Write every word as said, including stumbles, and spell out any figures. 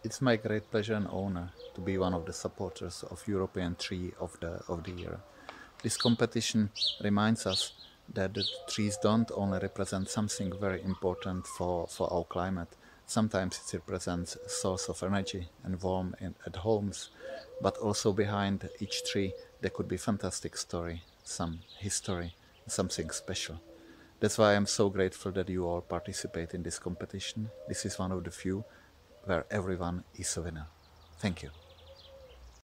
It's my great pleasure and honor to be one of the supporters of European Tree of the of the Year. This competition reminds us that the trees don't only represent something very important for, for our climate. Sometimes it represents a source of energy and warmth in, at homes, but also behind each tree there could be fantastic story, some history, something special. That's why I'm so grateful that you all participate in this competition. This is one of the few where everyone is a winner. Thank you.